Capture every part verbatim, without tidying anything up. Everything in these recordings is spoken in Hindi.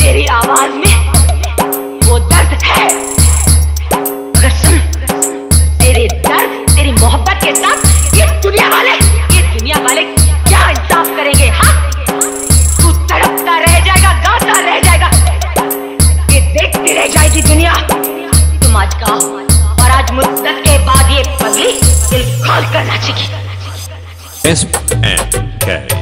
तेरी आवाज में वो दर्द है। अगर सुन, तेरे दर्द, तेरी मोहब्बत के साथ ये दुनिया वाले ये दुनिया वाले क्या इंसाफ करेंगे? हाँ, तू तड़पता रह जाएगा, गाता रह जाएगा, ये देखती रह जाएगी दुनिया। तुम आज का और आज मुद्दत के बाद ये पगली दिल खोल कर नाचेगी। S N K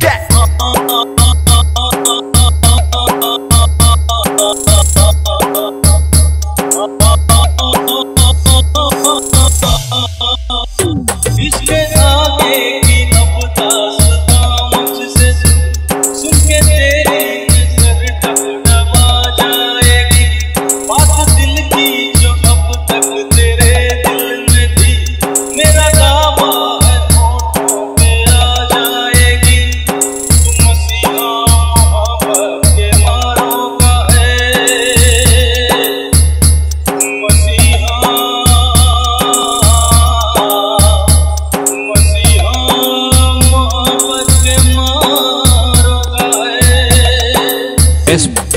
इसके आगे की अब दास्तां मुझसे सुन के तेरी नजर डगमगा जाएगी। बात दिल की जो अब तक तेरे दिल में थी, मेरा दावा है होठों पे आ जाएगी। तू मसीहा मोहब्बत के मारों का है, मसीहा S